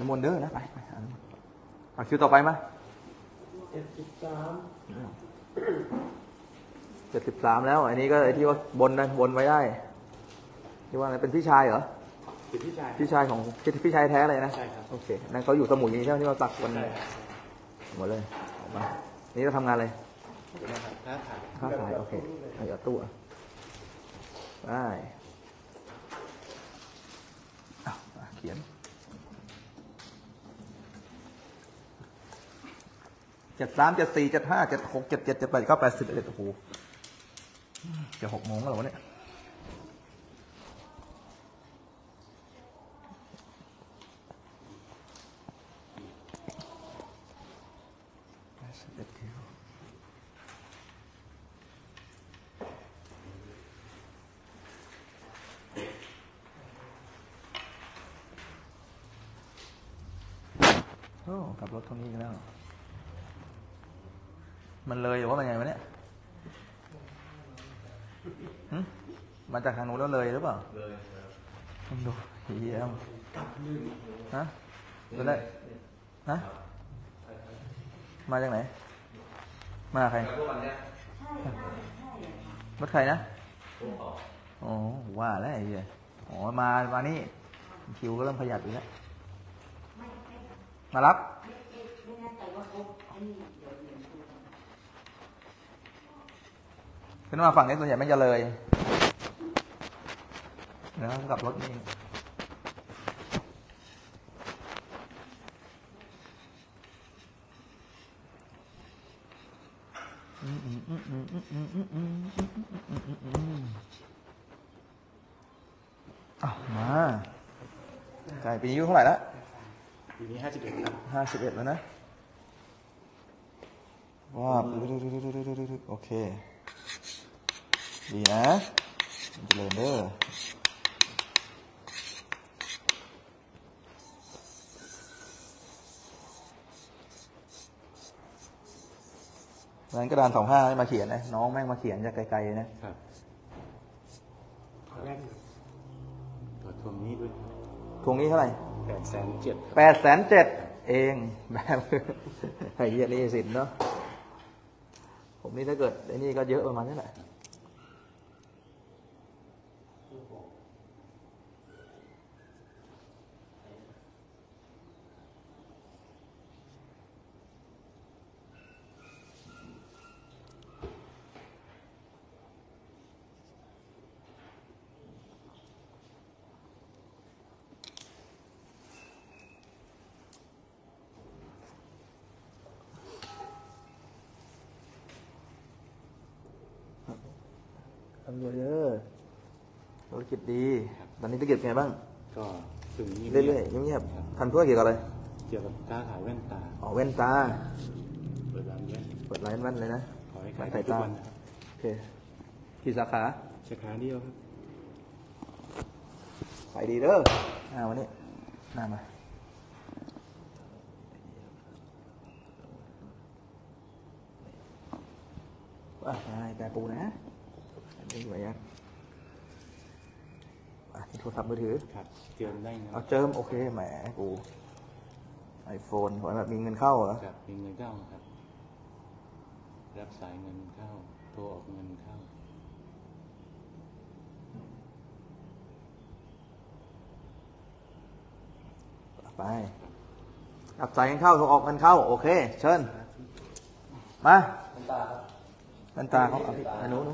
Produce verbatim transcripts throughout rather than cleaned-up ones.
น้ำมนต์เด้อนะไปไปอาบน้ำมนต์เอาคิวต่อไปมาเจ็ดสิบสามเจ็ดสิบสามแล้วอันนี้ก็ไอ้ที่ว่าบนนะบนไว้ได้ที่ว่าอะไรเป็นพี่ชายเหรอเป็นพี่ชายพี่ชายของพี่ชายแท้เลยนะใช่ครับโอเคนั่นเขาอยู่สมุยใช่ไหมที่เราตักวันใช่หมดเลยออกมานี่เราทำงานอะไรนะครับค้าขายค้าขายโอเคเอาอย่าตู้อ่ะได้อ้าวมาเขียนเจ็ดสามเจ็ดสี่เจ็ดห้าเจ็ดหกเจ็ดเจ็ดเจ็ดแปดเก้าแปดสิบเอ็ดโอ้โหจะหกโมงแล้วเหรอวะเนี่ยโอ้กลับรถเท่านี้อีกแล้ว มันเลยหรือว่ามันไงวะเนี่ยหึมาจากทางนู้นแล้วเลยหรือเปล่าเลยต้องดูเยี่ยมฮะดูได้ฮะมาจากไหนมาใครรถใครนะโอ้ว่าแล้วไอ้เหี้ยอ๋อมามานี่คิวก็เริ่มขยับอยู่แล้วมารับขึ้นมาฝั่งนี้ส่วนใหญ่ไม่จะเลยแล้วกลับรถนี่อ้าวมาไก่ปีนี้อายุเท่าไหร่แล้วปีนี้ห้าสิบเอ็ดครับห้าสิบเอ็ดแล้วนะว้าวโอเคดีนะเจริญเด้อนั้นกระดานสองห้าไม่มาเขียนนะน้องแม่งมาเขียนจากไกลๆนะครับขอแรกหนึ่งต่อทวงนี้ด้วยทวงนี้เท่าไหร่แปดแสนเจ็ดแปดแสนเจ็ดเองแบบไอ้เหี้ยนี่สินเนาะผมนี่ถ้าเกิดไอ้นี่ก็เยอะประมาณนี้แหละทำเยอะๆธุรกิจดีตอนนี้ธุรกิจไงบ้างก็ถึงนี้เรื่อยๆเงียบๆทำธุรกิจเกี่ยวกับอะไรเกี่ยวกับค้าขายแว่นตาอ๋อแว่นตาเปิดร้านแว่นเปิดร้านแว่นเลยนะขอให้ร้าขาน ยสายทุกตาวันนะครับโอเคกี่สาขาสาขาเดียวครับขายดีเด้ออ่าวันนี้หน้ามาว้าแต่ปูนะอันนี้ไว้ยังอ่ะโทรศัพท์มือถือครับเจิมได้นะเอาเจิมโอเคแหมกูไอโฟนขอแบบมีเงินเข้าเหรอครับมีเงินเข้าครับ รับสายเงินเข้า โทรออกเงินเข้าไปรับสายเงินเข้าโทรออกเงินเข้าโอเคเชิญมาเงินตาเงินตาเขาเอาพี่อนุนุ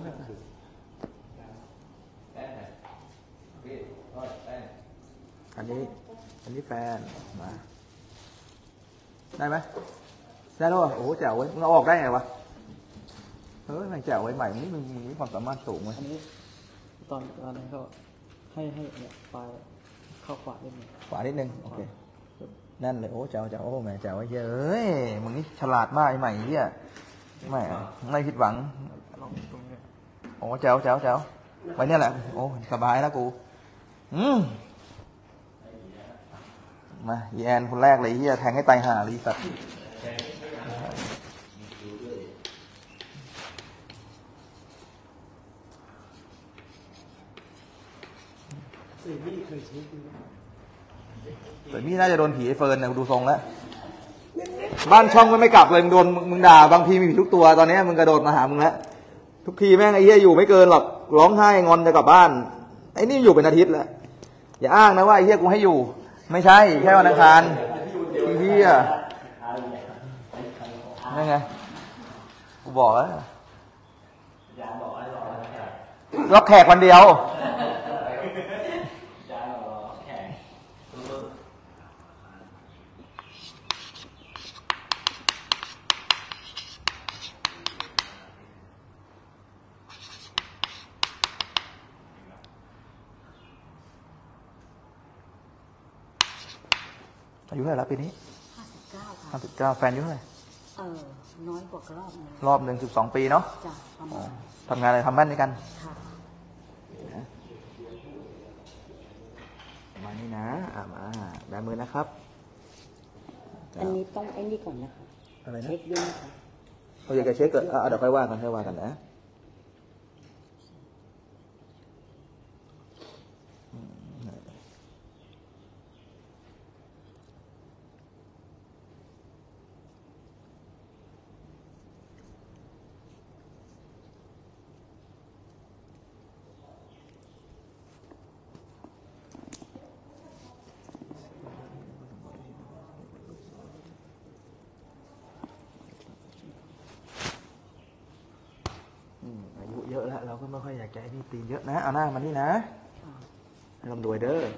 อันนี้อันนี้แฟนมาได้ไหมได้แล้วโอ้โหแจ๋วเว้ยมึงเอาออกได้ไงวะเฮ้ยมันแจ๋วไว้ใหม่นี่มึงมึงมีความสามารถสูงเว้ยอันนี้ตอนตอนนั้นก็ให้ให้เนี่ยปลายเข้าขวาได้ไหมขวานิดนึงโอเคนั่นเลยโอ้แจ๋วแจ๋วโอ้แม่แจ๋วไอ้เหี้ยเอ้ยมึงนี่ฉลาดมากไอ้ใหม่เหี้ยไม่ไม่ผิดหวังลองตรงนี้โอ้แจ๋วแจ๋วแจ๋วไว้เนี่ยแหละโอ้สบายแล้วกูอืมมาอีแอนคนแรกเลยเฮียแทงให้ตายห่าเลยสัตว์สี่นี่เคยเช็คดูแต่พี่น่าจะโดนผีไอ้เฟิร์นเนี่ยดูทรงแล้วบ้านช่องก็ไม่กลับเลยมึงโดนมึงด่าบางทีมีผีทุกตัวตอนนี้มึงกระโดดมาหามึงแล้วทุกทีแม่งไอ้เหี้ยอยู่ไม่เกินหรอกร้องไห้งอนจะกลับบ้านไอ้นี่อยู่เป็นอาทิตย์แล้วอย่าอ้างนะว่าไอ้เหี้ยกูให้อยู่ไม่ใช่แค่วันอังคารไอ้เหี้ยนั่นไงกูบอกแล้วรับแขกวันเดียวอายุเท่าไหร่แล้วปีนี้ห้าสิบเก้าค่ะห้าสิบเก้าแฟนอายุเท่าไหร่เออน้อยกว่ารอบนึงรอบหนึ่งสิบสองปีเนาะจ้ะประมาณทำงานอะไรทำบ้านด้วยกันค่ะมานี่นะอ่ามาแบมือนะครับอันนี้ต้องไอ้นี่ก่อนนะคะอะไรนะเช็คด้วยนะคะเราอยากจะเช็คก็อ่ะเดี๋ยวค่อยว่ากันค่อยว่ากันนะอายุเยอะแล้วเราก็ไม่ค่อยอยากจะให้นี่ตีนเยอะนะเอาหน้ามานี่นะลำดวยเด้อ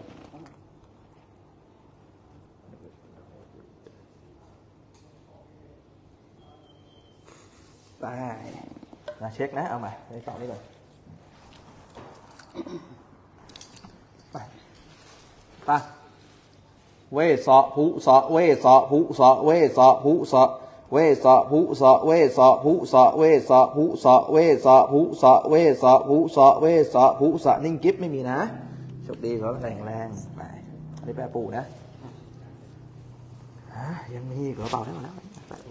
ไปมาเช็คนะเอามาไปต่อนี่เลยไปไปเวสะหุสะเวสะหุสะเวสะหุสะเวสะหุสะเวสะหุสะเวสะหุสะเวสะหุสะเวสะหุสะเวสะหุสะนิ่งกิ๊บไม่มีนะโชคดีเขาแรงแรงไปอันนี้แปะปูนะฮะยังมีกระเป๋าได้หมดแล้ว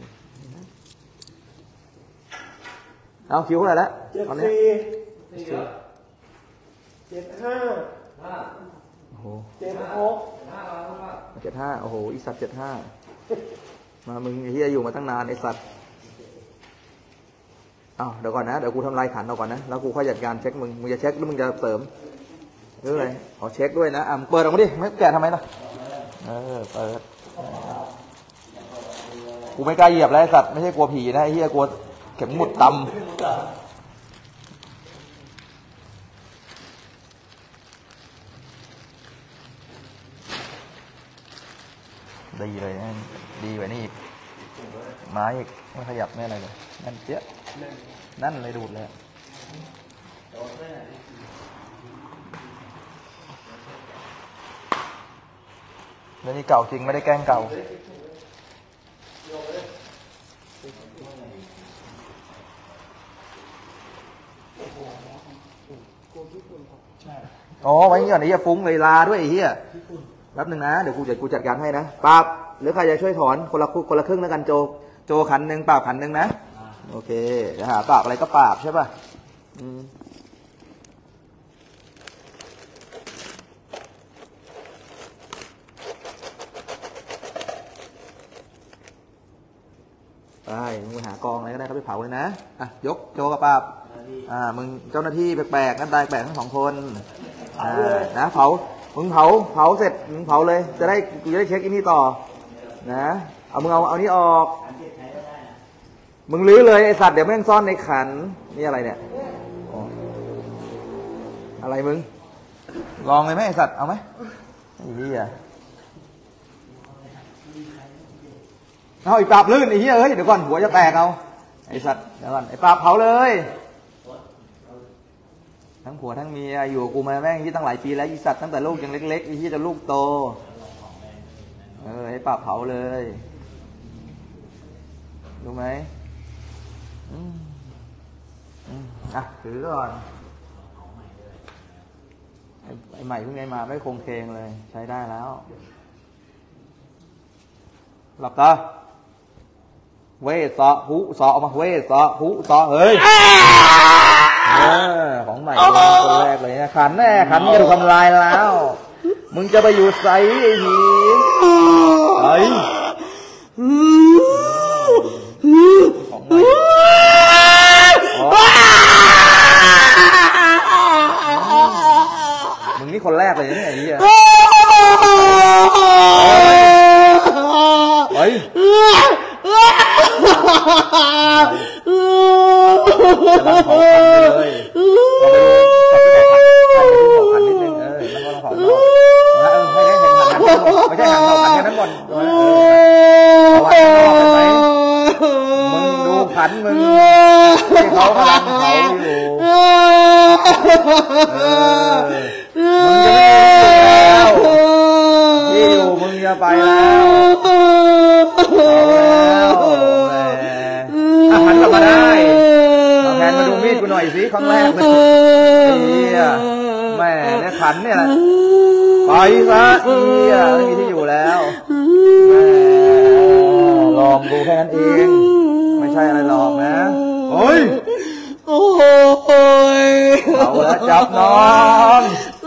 เอาคิวเท่าไหร่แล้วเจ็ดตอนนี้สี่เจ็ดห้าโอ้โหเจ็ดหกเจ็ดห้าโอ้โหอีสัตว์เจ็ดห้ามามึงไอ้ที่อยู่มาตั้งนานไอ้สัตว์อ้าวเดี๋ยวก่อนนะเดี๋ยวกูทำลายขันเอาก่อนนะแล้วกูค่อยจัดการเช็คมึงมึงจะเช็คหรือมึงจะเสริมหรืออะไรขอเช็คด้วยนะอ่ะเปิดออกมาดิไม่แกะทำไมล่ะเออเปิดกูไม่กล้าเหยียบแล้วไอ้สัตว์ไม่ใช่กลัวผีนะไอ้เหี้ยกลัวเข็มหมุดตำดีเลยนะดีกว่านี่อีกไม้อีกไม่ขยับไม่อะไรเลยนั่นเจ๊ะนั่นเลยดูดเลยแล้วนี่เก่าจริงไม่ได้แกล้งเก่าอ๋อไว้เงี้ยไอ้เหี้ยฟุ้งเลยลาด้วยไอ้เหี้ยแป๊บนึงนะเดี๋ยวกูจะกูจัดการให้นะปราบหรือใครจะช่วยถอนคนละคนละครึ่งแล้วกันโจโจขันหนึ่งปราบขันหนึ่งนะโอเคเดี๋ยวหาปราบอะไรก็ปราบใช่ป่ะอืมไปมึงหากองอะไรก็ได้เขาไปเผาเลยนะอ่ะยกโจกับปราบอ่ามึงเจ้าหน้าที่แปลกๆนั่นตายแปลกทั้งสองคนอ่านะเผามึงเผาเผาเสร็จมึงเผาเลยจะได้กูจะได้เช็คอันนี้ต่อนะเอามึงเอาเอานี้ออกมึงลื้อเลยไอสัตว์เดี๋ยวแม่งซ่อนในขันนี่อะไรเนี่ยอะไรมึงลองเลยไหมไอสัตว์เอาไหมไอ้เหี้ยเอาไอ้ปราบลื่นไอ้เหี้ยเฮ้ยเดี๋ยวก่อนหัวจะแตกเอาไอสัตว์เดี๋ยวก่อนไอปราบเผาเลยทั้งผัวทั้งเมียอยู่กูมาแม่งที่ตั้งหลายปีแล้วอีสัตว์ตั้งแต่ลูกยังเล็กๆไอ้ที่จะลูกโตเออให้ปราบเผาเลยรู้ไหมอืมอืมอ่ะถือก่อนไอ้ใหม่เพิ่งไงมาไม่คงเคงเลยใช้ได้แล้วหลับตาเวสะหุสะออกมาเวสะหุสะเฮ้ยเออของใหม่คนแรกเลยนะขันแน่ขันจะถูกทำลายแล้วโมมึงจะไปอยู่ไสไอ้ผีไอ้ของใหม่มึงนี่คนแรกเลยเนี่ยไอ้เหี้ยไอ้จะรังเผาขันเลยเราไปดูขันนิดนึงเออแล้วก็เราเผาต่อเออให้ได้เห็นขันนั้นไม่ใช่ขันเผาขันแค่นั้นก่อนเอาไว้ข้างนอกไปมึงดูขันมึงที่เขากำลังเผาอยู่มึงจะไม่อยู่แล้วที่อยู่มึงจะไปแล้วเอาแล้วแหมหันกลับมาได้เอาแทนมาดูมีดกูหน่อยสิครั้งแรกเลยเนี่ยแม่เนี่ยขันเนี่ยไปซะเนี่ยไม่มีที่อยู่แล้วแม่ลองดูแค่นั้นเองไม่ใช่อะไรหรอกนะโอ้ยโอ้ยเอาละจับน้อง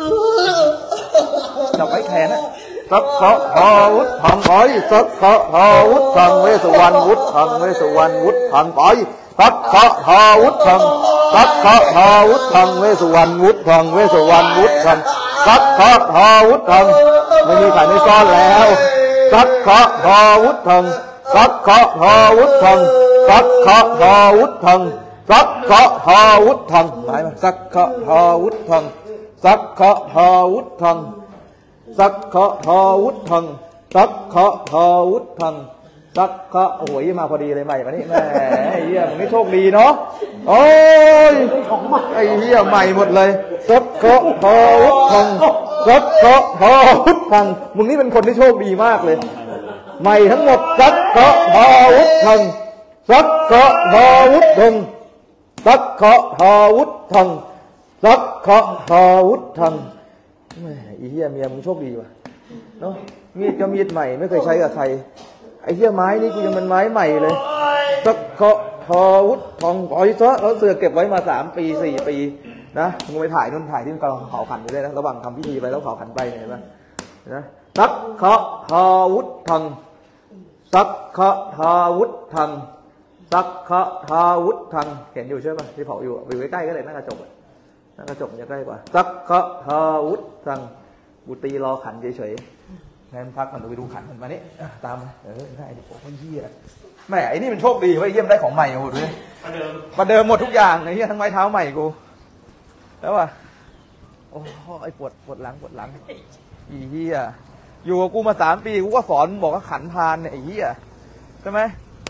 จับไว้แขนนะสักขะหาวุฒทังไปสักขะหาวุฒทังเวสวรรณวุฒทังเวสวรรณวุฒทังไปสักขะหาวุฒทังสักขะหาวุฒทังเวสวรรณวุฒทังเวสวรรณวุฒทังสักขะหาวุฒทังไม่มีใครไม่ซ่อนแล้วสักขะหาวุฒทังสักขะหาวุฒทังสักขะหาวุฒทังสักขะหาวุฒทังหมายมาสักขะหาวุฒทังสักขะหาวุฒทังสักขะหาวุฒทังสักขะหาวุฒทังสักขะโอ้ยมาพอดีเลยใหม่มานี่แม่ไอ้เหี้ยมึงนี่โชคดีเนาะโอ้ยไอ้เหี้ยใหม่หมดเลยสักขะหาวุฒทังสักขะหาวุฒทังมึงนี่เป็นคนที่โชคดีมากเลยใหม่ทั้งหมดสักขะหาวุฒทังสักขะหาวุฒทังสักขะหาวุฒทังสักขะหาวุฒทังแม่ไอ้เหี้ยเมียมึงโชคดีว่ะเนาะมีดก็มีดใหม่ไม่เคยใช้กับใครไอ้เหี้ยไม้นี่กูยังเป็นไม้ใหม่เลยสักขะหาวุฒทังปล่อยซะแล้วเสือเก็บไว้มาสามปีสี่ปีนะมึงไปถ่ายนู่นถ่ายที่กำลังเผาขันอยู่เลยนะระหว่างทำพิธีไปแล้วเผาขันไปเห็นไหมนะสักขะหาวุฒทังสักขะหาวุฒทังสักขะหาวุฒทังเห็นอยู่ใช่ป่ะที่เผาอยู่ไปอยู่ใกล้ๆก็เลยหน้ากระจกหน้ากระจกจะใกล้กว่าสักขะหาวุฒทังบุตรีรอขันเฉยๆงั้นพักมันไปดูขันมันมานี่ตามเออได้ดิโอ้ยเหี้ยแม่ไอ้นี่มันโชคดีเว้ยเยี่ยมได้ของใหม่หมดเลยประเดิมประเดิมหมดทุกอย่างไอ้เหี้ยทั้งไม้เท้าใหม่กูแล้วว่ะโอ้ไอ้ปวดปวดหลังปวดหลังอีเหี้ยอยู่กับกูมาสามปีกูก็สอนบอกว่าขันพานเนี่ยไอ้เหี้ยใช่ไหม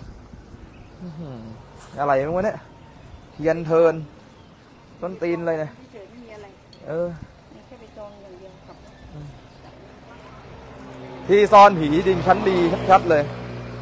อะไรมึงวะเนี่ยเทียนเทินต้นตีนเลยเนี่ยเออที่ซ่อนผีจริงชั้นดีชัดๆเลย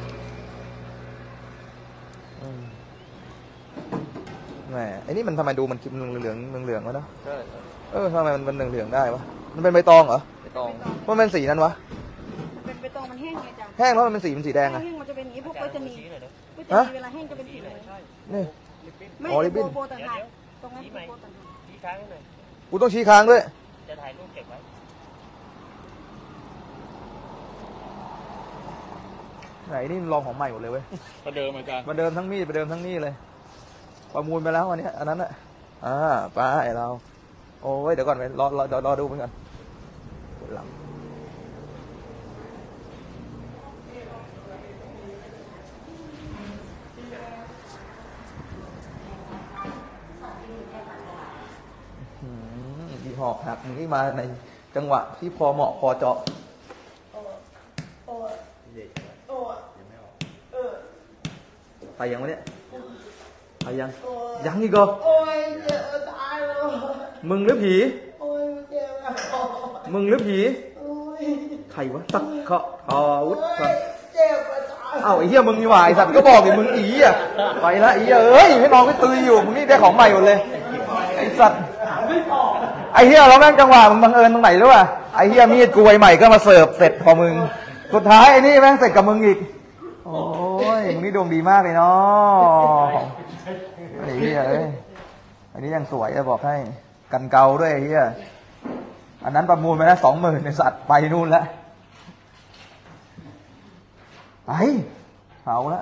แหมไอ้นี่มันทำไมดูมันเหลืองเหลืองเหลืองวะเนาะเออทำไมมันเป็นเหลืองเหลืองได้วะมันเป็นใบตองเหรอใบตองมันเป็นสีนั้นวะเป็นใบตองมันแห้งไงจ๊ะแห้งแล้วมันเป็นสีเป็นสีแดงอะแห้งมันจะเป็นอย่างนี้พวกก็จะมีก็จะมีเวลาแห้งจะเป็นสีนี้นี่ไม่โบโบต่างหากตรงนั้นโบต่างหากชี้ค้างหน่อยกูต้องชี้ค้างด้วยจะถ่ายรูปเก็บไว้ไหนนี่ลองของใหม่หมดเลยเว้ยประเดิมอาจารย์ประเดิมทั้งมีดประเดิมทั้งนี่เลยประมูลไปแล้ววันนี้อันนั้นอะอ่าป้าไอเราโอ้ยเดี๋ยวก่อนไปรอรอรอรอดูมันก่อนหลังดีหอกหักมึงนี่มาในจังหวะที่พอเหมาะพอเจาะไปยังวะเนี่ยไปยังยังอีกเหรอมึงหรือผีมึงหรือผีใครวะสักขะหาวุฒทังเอ้าไอ้เหี้ยมึงนี่หว่าไอ้สัตว์ก็บอกดิมึงอีอ่ะไปละไอ้เหี้ยเอ้ยให้น้องไปตืออยู่มึงนี่ได้ของใหม่หมดเลยไอ้สัตว์ไอ้เหี้ยเราแม่งจังหวะมึงบังเอิญตรงไหนรู้ป่ะไอ้เหี้ยมีดกูใหม่ก็มาเสิร์ฟเสร็จพอมึงสุดท้ายไอ้นี่แม่งเสร็จกับมึงอีกโอ้ยมึงนี่ดวงดีมากเลยเนาะไอ้เหี้ยเอ้ยอันนี้ยังสวยจะบอกให้กันเกาด้วยไอ้เหี้ยไอ้อันนั้นประมูลไปแล้วสองหมื่นในสัตว์ไปนู่นแล้วไปเอาละ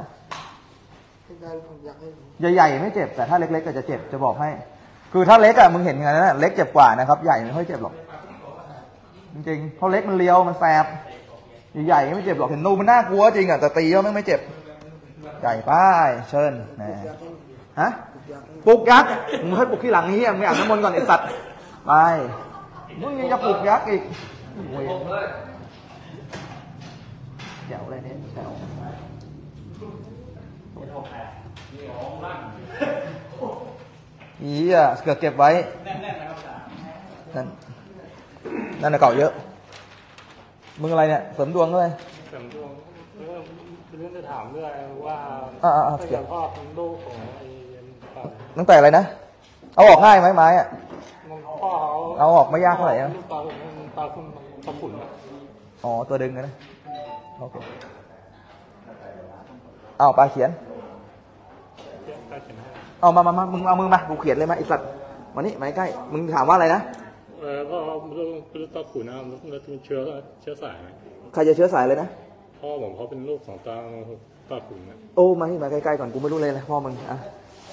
ใหญ่ๆไม่เจ็บแต่ถ้าเล็กๆก็จะเจ็บจะบอกให้คือถ้าเล็กอะมึงเห็นไงนะเล็กเจ็บกว่านะครับใหญ่ไม่ค่อยเจ็บหรอกจริงๆเพราะเล็กมันเลียวมันแสบใหญ่ๆไม่เจ็บหรอกเห็นนูมันน่ากลัวจริงอะแต่ตีก็ไม่ไม่เจ็บใหญ่ป้ายเชิญนะฮะปลุกยักษ์มึงให้ปลุกที่หลังนี้มึงอาบน้ำมนต์ก่อนไอ้สัตว์ไปมึงยังจะปลุกยักษ์อีกแถวอะไรเนี่ยแถวอีอ่ะเกือบเก็บไว้นั่นนั่นน่ะเก่าเยอะมึงอะไรเนี่ยเสริมดวงด้วยเสริมดวงเรื่องจะถามเรื่องว่าถ้าเกิดพ่อเป็นลูกของไอ้ตั้งแต่อะไรนะเอาออกง่ายไหมไม้อะพ่อเขาเอาออกไม่ยากเท่าไหร่นะตาตาคุณตาฝุ่นอ๋อตัวดึงนะโอเคเอาปลาเขียนเอามามามามึงเอามือมากูเขียนเลยมาไอสัตว์วันนี้มาใกล้มึงถามว่าอะไรนะเออพ่อเป็นตาขุนนะแล้วเป็นเชื้อเชื้อสายใครจะเชื้อสายเลยนะพ่อผมเขาเป็นลูกของตาตาขุนนะโอ้มาที่มาใกล้ๆก่อนกูไม่รู้เลยนะพ่อมึงอ่ะ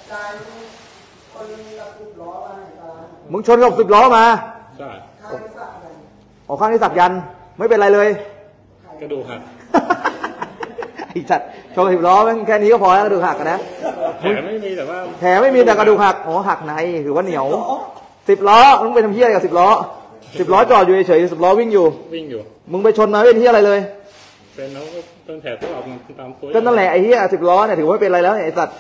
มึงชนกับสิบล้อมาใช่ออกข้างที่สักยันไม่เป็นไรเลยกระดูกหักไอ้สัตว์ชนสิบล้อแม่งแค่นี้ก็พอแล้วกระดูกหักนะแผลไม่มีแต่ว่าแผลไม่มีแต่กระดูกหักอ๋อหักในถือว่าเหนียวสิบล้อมึงไปทำเหี้ยอะไรกับสิบล้อสิบล้อจอดอยู่เฉยๆสิบล้อวิ่งอยู่วิ่งอยู่มึงไปชนมาไม่เป็นเหี้ยอะไรเลยเป็นแล้วเป็นแผลตลอดตามตัวก็นั่นแหละไอ้เหี้ยสิบล้อเนี่ยถือว่าเป็นอะไรแล้วไอ้สัตว์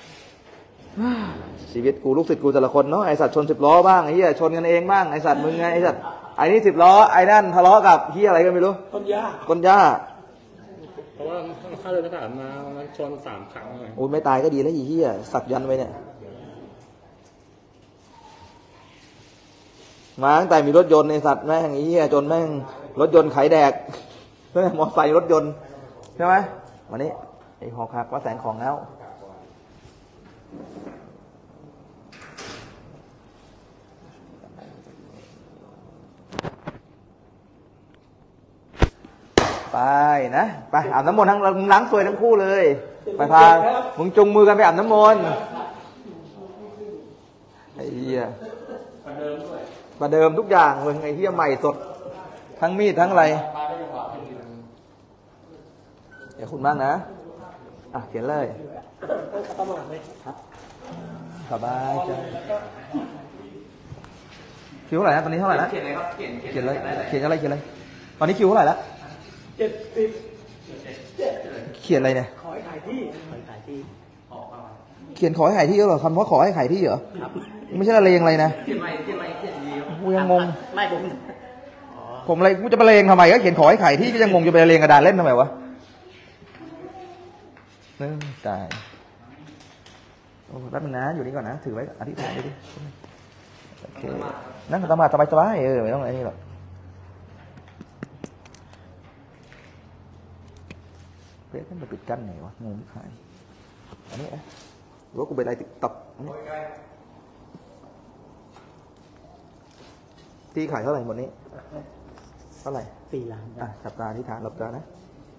ชีวิตกูลูกศิษย์กูแต่ละคนเนาะไอ้สัตว์ชนสิบล้อบ้างไอ้เหี้ยชนกันเองบ้างไอ้สัตว์มึงไงไอ้สัตว์ไอ้นี่สิบล้อไอ้นั่นทะเลาะกับเหี้ยอะไรก็ไม่รู้ต้นหญ้าต้นหญ้าเพราะว่าข้าเดินผ่านมามันชนสามครั้งเลยโอ้ยไม่ตายก็ดีแล้วไอ้เหี้ยสักยันไว้เนี่ยมาตั้งแต่มีรถยนต์ในสัตว์แม่งไอ้เหี้ยจนแม่งรถยนต์ไขแดกเฮ้ยมอไซค์รถยนต์ใช่ไหมวันนี้ไอ้หอกหักว่าแสงของแล้วไปนะไปอาบน้ำมนต์ทั้งมึงล้างซวยทั้งคู่เลยไปพามึงจุงมือกันไปอาบน้ำมนต์ไอ้เหี้ยประเดิมทุกอย่างมึงไอ้เหี้ยใหม่สดทั้งมีดทั้งอะไรเดี๋ยวคุณมากนะอ่ะเขียนเลยสบายจ้ะคิวเท่าไหร่นะตอนนี้เท่าไหร่นะเขียนเลยครับเขียนเลยเขียนอะไรเขียนอะไรตอนนี้คิวเท่าไหร่แล้วเจ็ดสิบเขียนอะไรเนี่ยขอให้ขายที่ขอให้ขายที่เขียนขอให้ขายที่เหรอคำว่าขอให้ขายที่เหรอไม่ใช่อะไรยังไรนะเขียนไม่เขียนไม่เขียนดีกูยังงงไม่ผมผมอะไรกูจะไปเลงทำไมก็เขียนขอให้ขายที่ก็ยังงงจะไปเลงกระดาษเล่นทำไมวะนึกตายโอ้แป๊บนึงนะอยู่นี่ก่อนนะถือไว้อธิษฐานดิโอเคนั่งสมาธิสบายๆเออไม่ต้องอะไรนี่หรอกเพื่อนมันปิดกั้นไหนวะงงขายอันนี้อ่ะรู้ว่ากูเป็นอะไรติ๊กต็อกที่ขายเท่าไหร่หมดนี้เท่าไหร่สี่ล้านอ่ะจับตาที่ฐานหลับตานะ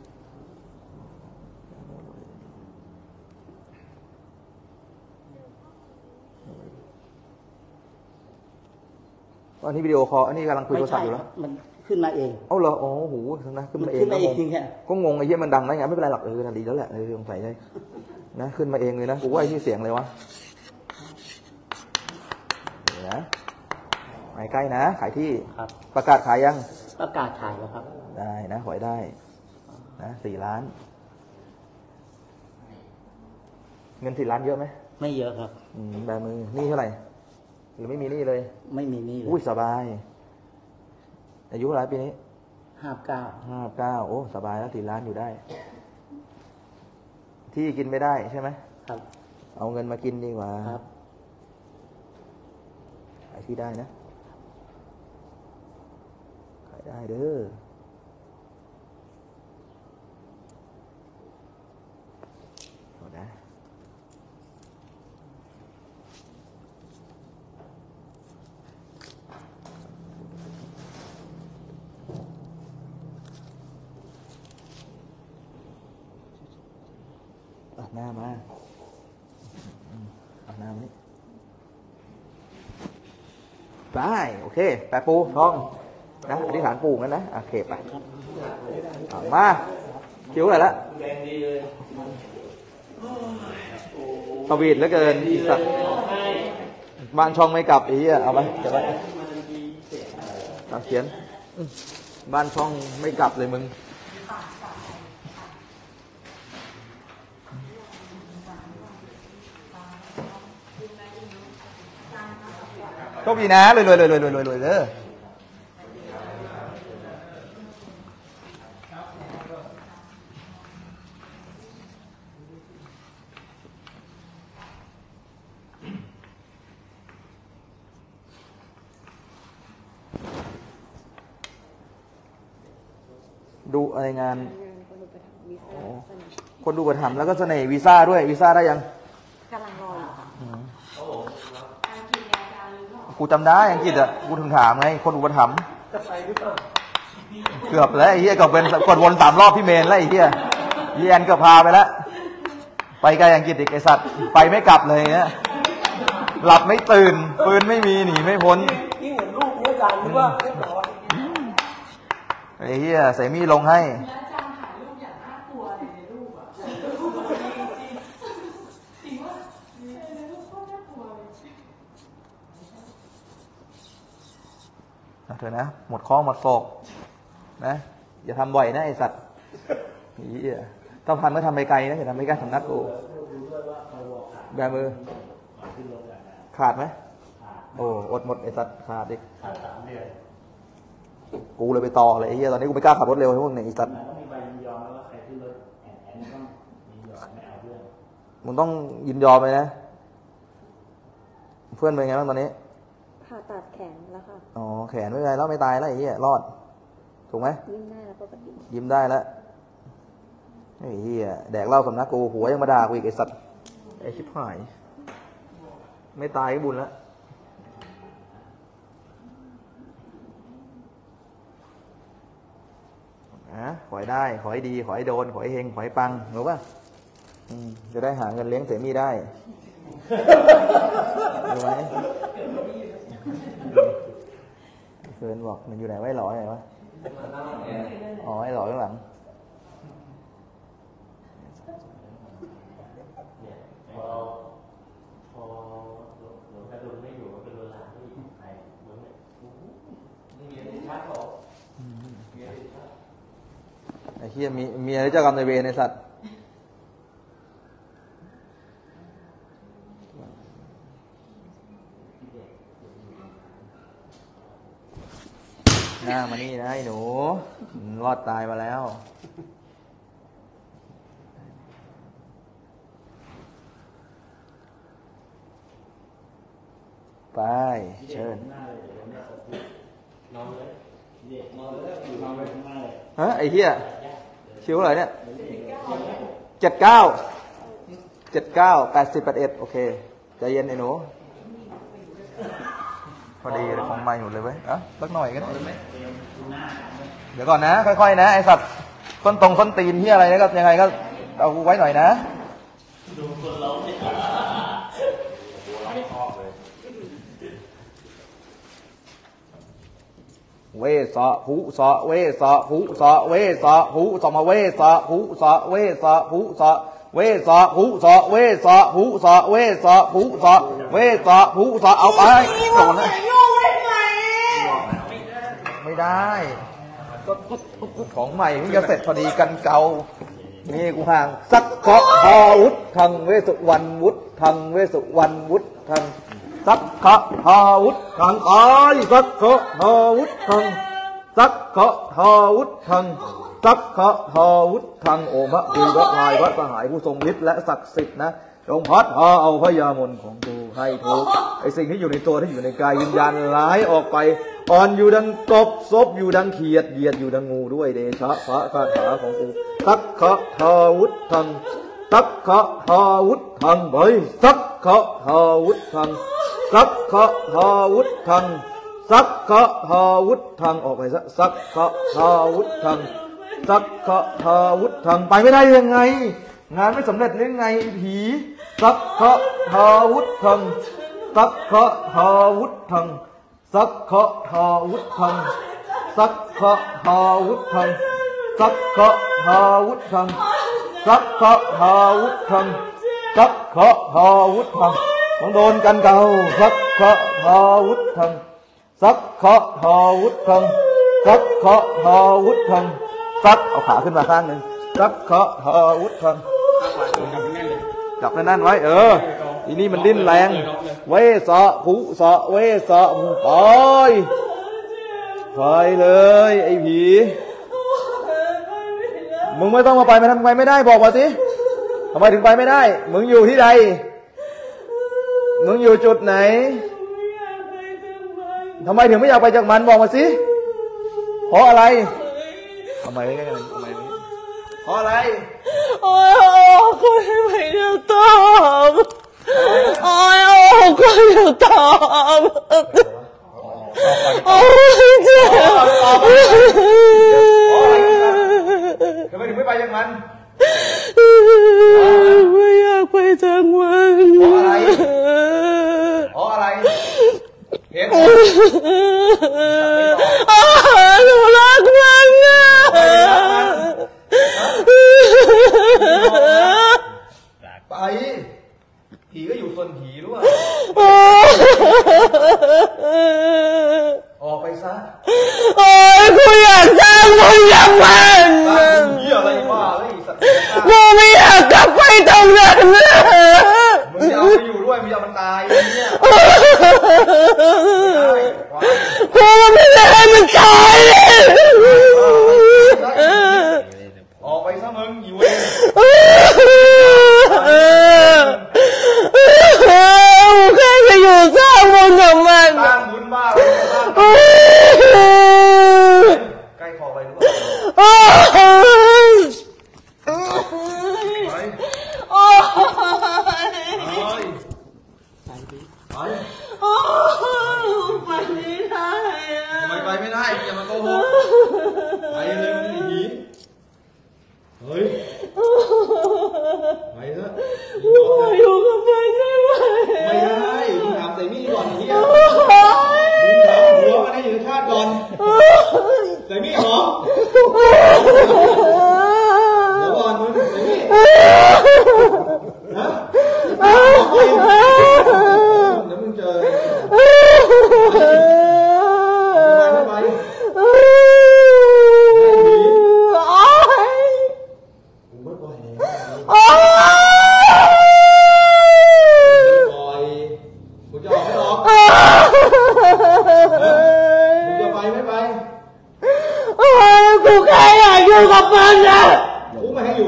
อันนี้วิดีโอคอลอันนี้กำลังคุยโทรศัพท์อยู่แล้วมันขึ้นมาเองเอ้าเหรออ๋อโหนะขึ้นมาเองขึ้นมาเองจริงแค่ก็งงไอ้เหี้ยมันดังได้ไงไม่เป็นไรหรอกเออดีแล้วแหละเออสงสัยเลยนะขึ้นมาเองเลยนะกูว่าไอ้ที่เสียงเลยวะเดี๋ยวนะไม่ใกล้นะขายที่ประกาศขายยังประกาศขายแล้วครับได้นะขอให้ได้นะสี่ล้านเงินสี่ล้านเยอะไหมไม่เยอะครับอืมแบมือนี่เท่าไหร่หรือไม่มีหนี้เลยไม่มีหนี้อุ้ยสบายอายุเท่าไหร่ปีนี้ห้าเก้าห้าเก้าโอ้สบายแล้วสี่ล้านอยู่ได้ที่กินไม่ได้ใช่ไหมครับเอาเงินมากินดีกว่าครับขายที่ได้นะขายได้เด้อเอาได้หน้ามาเอาหน้ามานี่ไปโอเคแปะปูทองนะอธิษฐานปูงั้นนะโอเคไปมาคิ้วอะไรละสวีทเหลือเกินอีสัตว์บ้านช่องไม่กลับอีอ่ะเอาไปเดี๋ยวไปเขียนบ้านช่องไม่กลับเลยมึงโชคดีนะเลยเลยเลยเลยเลยเลยเลยดูอะไรงานคนดูประถมแล้วก็เสน่ห์วีซ่าด้วยวีซ่าได้ยังกำลังรออยู่กูจำได้อังกฤษอ่ะกูถึงถามไงคนอุปถัมภ์เกือบแล้วไอ้เหี้ยก็เป็นกดวนสามรอบพี่เมนแล้วไอ้เหี้ยเยียนก็พาไปแล้วไปไกลอังกฤษอีกไอ้สัตว์ไปไม่กลับเลยเนี่ยหลับไม่ตื่นปืนไม่มีหนีไม่พ้นยิ่งเหมือนลูกนี้อาจารย์หรือว่าไอ้เหี้ยใส่มีลงให้เถอะนะหมดข้อหมดโศกนะอย่าทำบ่อยนะไอสัตว์นี่ถ้าทำก็ทำไปไกลนะอย่าทำไปใกล้สำนักกูแบมือขาดไหมโอ้อดหมดไอสัตว์ขาดดิกูเลยไปต่อเลยไอ้เหี้ยตอนนี้กูไม่กล้าขับรถเร็วให้พวกเนี่ยไอสัตว์มึงต้องยินยอมไปนะเพื่อนเป็นไงบ้างตอนนี้ผ่าตัดแขนแล้วค่ะอ๋อแขนไม่เป็นไรแล้วไม่ตายแล้วไอ้เหี้ยรอดถูกไหมยิ้มได้แล้วปกติยิ้มได้แล้วไอ้เหี้ยแดกเหล้าสำนักกูหัวยังมาด่ากูอีกไอ้สัตว์ไอ้ชิบหายไม่ตายก็บุญแล้วนะขอให้ได้ขอให้ดีขอให้โดนขอให้เฮงขอให้ปังรู้ป่ะจะได้หาเงินเลี้ยงเสมีได้รู้ไหมเฟิร์นบอกมันอยู่ไหนไว้หล่อไหนวะอ๋อไอ้หล่อข้างหลังพอพอหลวงตาดุลไม่อยู่ก็เป็นเวลาที่ไอ้เหมือนเนี่ยมีอะไรชัดหรอไอ้เหี้ยมีมีอะไรเจ้ากรรมนายเวรในสัตว์หน้ามานี่นะไอ้หนูรอดตายมาแล้วไปเชิญฮะไอ้เหี้ยคิวอะไรเนี่ยเจ็ดเก้าเจ็ดเก้าแปดสิบแปดเอ็ดโอเคใจเย็นไอ้หนูพอดีเลยของใหม่หมดเลยเว้ยอ่ะสักหน่อยกันเดี๋ยวก่อนนะค่อยๆนะไอสัตว์ส้นตรงส้นตีนที่อะไรนะก็ยังไงก็เอาไว้หน่อยนะเวสะหุสะเวสะหุสะเวสะหุสมาเวสะหุสะเวสะหุสะเวสะหุสะเวสะหุสะเวสะหุสะเวสะหุสะเอาไปโดนนะไม่ได้ของใหม่เพิ่งจะเสร็จพอดีกันเก่านี่กูห่างสักเคาะฮอวุฒทังเวสุวรรณวุฒทังเวสุวรรณวุฒทังสักเคาะฮอวุฒทังอ้อยสักเคาะฮอวุฒทังสักเคาะฮอวุฒทังสักเคาะฮอวุฒทังโอมะภูพระพายวัดสหายผู้ทรงฤทธิ์และศักดิ์สิทธิ์นะจงพัดพาเอาพยามนของกูให้ถูกไอสิ่งที่อยู่ในตัวที่อยู่ในกายวิญญาณร้ายออกไปอ่อนอยู่ดังกบซบอยู่ดังเขียดเหยียดอยู่ดังงูด้วยเดชะพระคาถาของกูสักเคาะฮอวุฒทังสักเคาะฮอวุฒทังไปสักเคาะฮอวุฒทังสักเคาะฮอวุฒทังสักเคาะฮอวุฒทังออกไปสักสักเคาะฮอวุฒทังสักเคาะฮอวุฒทังไปไม่ได้ยังไงงานไม่สำเร็จหรือไงผีสักขะทาวุธังสักขะทาวุธังสักขะทาวุธังสักขะทาวุธังสักขะทาวุธังสักขะทาวุธังสักขะทาวุธังต้องโดนกันเก่าสักขะทาวุธังสักขะทาวุธังสักขะทาวุธังสักเอาขาขึ้นมาข้างหนึ่งสักขะทาวุธังจับแน่นๆไว้เออทีนี้มันดิ้นแรงเวสะภุสะเวสะภุไปไปเลยไอ้ผีมึงไม่ต้องมาไปมันทำไมไม่ได้บอกมาสิทำไมถึงไปไม่ได้มึงอยู่ที่ใดมึงอยู่จุดไหนทำไมถึงไม่อยากไปจากมันบอกมาสิเพราะอะไรทำไมไม่ไงทำไมไม่เพราะอะไรโอ้ยก็ไม่ได้ตอบโอ้ยก็ไม่ได้ตอบโอ้ยเจ็บทำไมถึงไม่ไปจากมันไม่อยากไปจากมันเพราะอะไรเพราะอะไรเห็นหนูรักมันนะไปผีก็อยู่ส่วนผีรู้ป่ะออกไปซะโอ้ยกูอยากสร้างมึงอย่างมันผีอะไรบ้าอะไรสัตว์กูไม่อยากกลับไปตรงนั้นนะมึงจะเอาไปอยู่ด้วยมึงจะมันตายเนี่ยกูไม่ได้ให้มันตายออกไปซะมึงอยู่เองแค่จะอยู่สร้างบุญกับมันสร้างบุญบ้าใกล้คอไปหรือเปล่าไปไม่ได้ทำไมไปไม่ได้อย่ามาโกหกไปเลยมึงหนีเฮ้ยไปเถอะอยู่กับมันได้ไหมไม่ได้มึงถามใส่มีดก่อนเฮียมึงถามหัวมันให้อยู่ชาติก่อนใส่มีดหรอเดี๋ยวก่อนมึงใส่มีดฮะเดี๋ยวมึงเจอไม่ไปกูไม่ปล่อยกูจะออกไม่ออกกูจะไปไม่ไปกูแค่อยากอยู่กับมันนะกูไม่ให้อยู่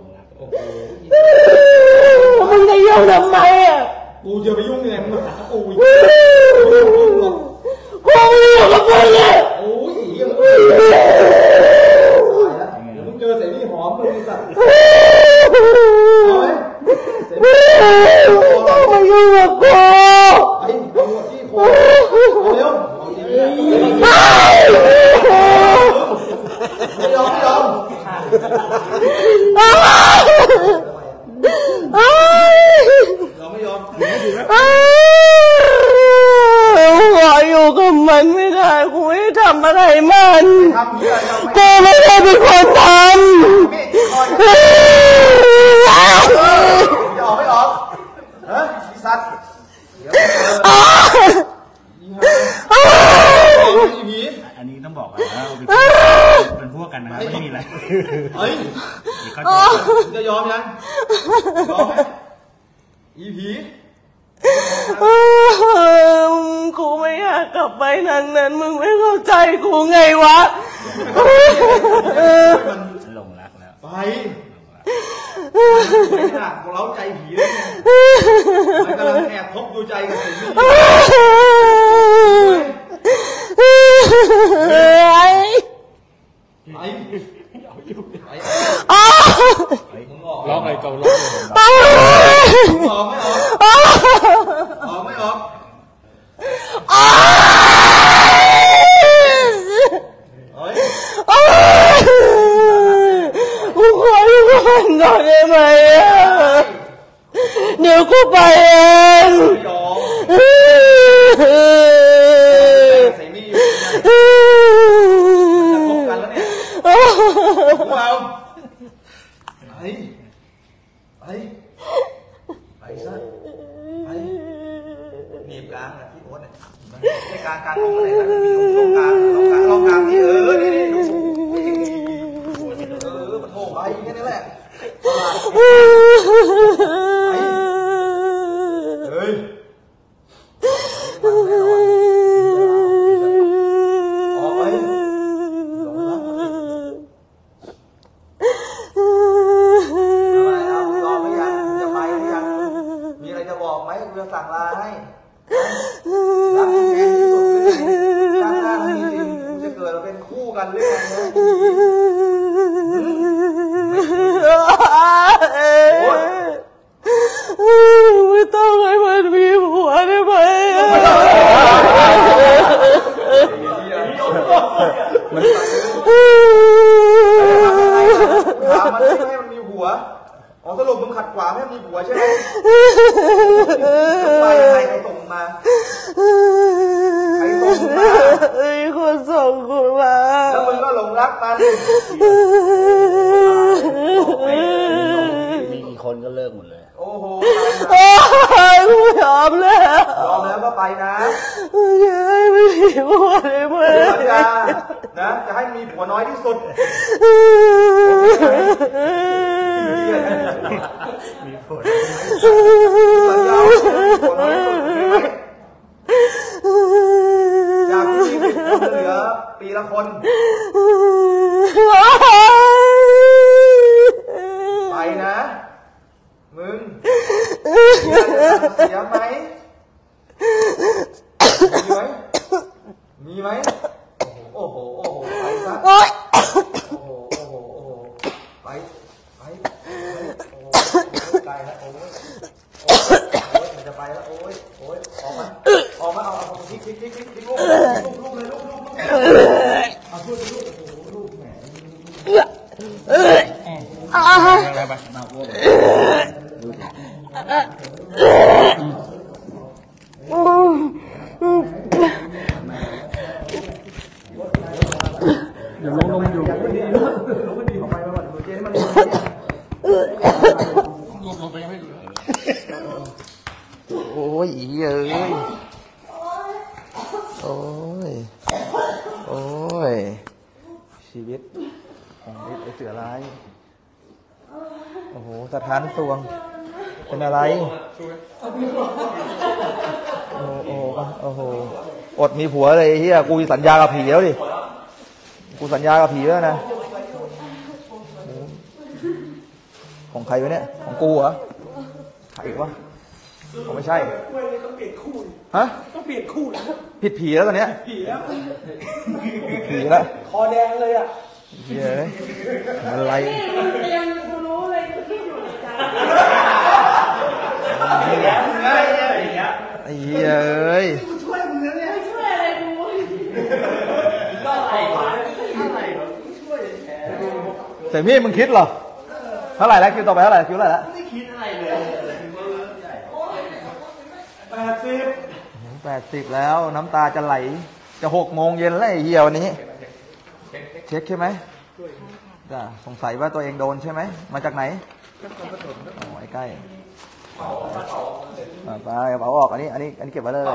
มึงจะยุ่งทำไมอ่ะกูจะไปยุ่งยังไงมึงมาหากูกูไม่อยู่กับมึงเลยโอ้ยเหี้ยมึงมึงเจอเสรีหอมมึงสัตว์เอาไหมเสรีมายุ่งกับกูไอ้หัวที่คอเอาเร็วไม่ยอมไม่ยอมเราไม่ยอมขออยู่กับมันไม่ได้กูไม่ทำอะไรมันกูไม่ได้เป็นคนทำจะออกไม่ออกฮะพี่สัตว์อันนี้ต้องบอกก่อนนะเป็นพวกกันนะครับไม่มีอะไรเฮ้ยจะยอมยังยอมไหมอีผีกูไม่อยากกลับไปนั้นนั้นมึงไม่เข้าใจกูไงวะหลงรักแล้วไปไม่ขนาดเราใจผีเลยมันกำลังแอบทบดูใจกับสิ่งนี้ไอ้ไอ้ล็อกเลยเกาล็อกออกไม่ออกออกไม่ออกกูขออยู่กับมันหน่อยได้ไหมก็ไปเองใส่มีอยู่จะคบกันแล้วเนี่ยเอาไปไปไปซะไปหนีบกลางนะพี่โอ๊ตเนี่ยในกลางกลางตรงไหนนะมีตรงกลางตรงกลางตรงกลางนี่เออนี่นี่ดูเออมันโถไปแค่นี้แหละเฮ้ยออกไปหลงรักรอไม่ยังจะไปไม่ยังมีอะไรจะบอกไหมกูจะสั่งลาให้รักจริงที่สุดเลยชาติหน้าจริงจริงกูจะเกิดมาเป็นคู่กันด้วยกันนะไม่ต้องให้มันมีผัวได้ไหมมันถามมันไม่ให้มันมีผัวอ๋อสรุปมึงขัดขวางไม่ให้มีผัวใช่ไหมไปใครใครส่งมาใครส่งมาไอ้คนส่งกูมาแล้วมึงก็หลงรักมันมีกี่คนก็เลิกหมดเลยโอ้โหกูยอมแล้วยอมแล้วก็ไปนะจะให้ไม่มีผัวเลยเพื่อนสัญญานะจะให้มีผัวน้อยที่สุดมีผัวสัญญาผัวน้อยที่สุดจากที่มีคนเหลือปีละคนไปนะมึงเสียไหมมีไหมมีไหมโอ้โหโอ้โหไปซะโอ้โหโอ้โหโอ้โหไปไปโอ้โหไกลแล้วโอ้ยโอ้ยมันจะไปแล้วโอ้ยโอ้ยออกมาออกมาเอาเอาพลิกพลิกพลิกพลิกพลิกลูกลูกเลยลูกลูกลูกเอาพูดลูกโอ้โหลูกแหมอะไรไปมาพวกเดี๋ยวลงลงอยู่ลงมันดีลงมันดีออกไปมาดูเจ๊มันลงลงไปยังไม่ดูโอ้ยอีเอ้ยโอ้ยโอ้ยชีวิตของเด็กไอ้เสือร้ายโอ้โหสถานสวงเป็นอะไรโอ้โหโอ้โหอดมีผัวเลยเฮียกูสัญญากับผีแล้วดิกูสัญญากับผีแล้วนะของใครวะเนี่ยของกูเหรอใครวะผมไม่ใช่ต้องเปลี่ยนคู่ฮะต้องเปลี่ยนคู่แล้วผิดผีแล้วตอนเนี้ยผีแล้วผิดผีแล้วคอแดงเลยอ่ะเฮ้ยอะไรยังรู้เลยคิดอยู่ในใจไอ้เหี้ยเอ้ยช่วยมึงนะเนี่ยช่วยอะไรกูก็อะไรวะอะไรวะช่วยแฉแต่มี่มึงคิดเหรอเท่าไหร่แล้วคิวต่อไปเท่าไหร่คิวเท่าไหร่แล้วไม่คิดอะไรเลยแปดสิบแปดสิบแล้วน้ำตาจะไหลจะหกโมงเย็นแล้วไอ้เหี้ยวันนี้เช็คใช่ไหมจ้ะสงสัยว่าตัวเองโดนใช่ไหมมาจากไหนอ๋อไอ้ใกล้ไปกระเป๋าออกอันนี้อันนี้อันนี้เก็บไว้เลย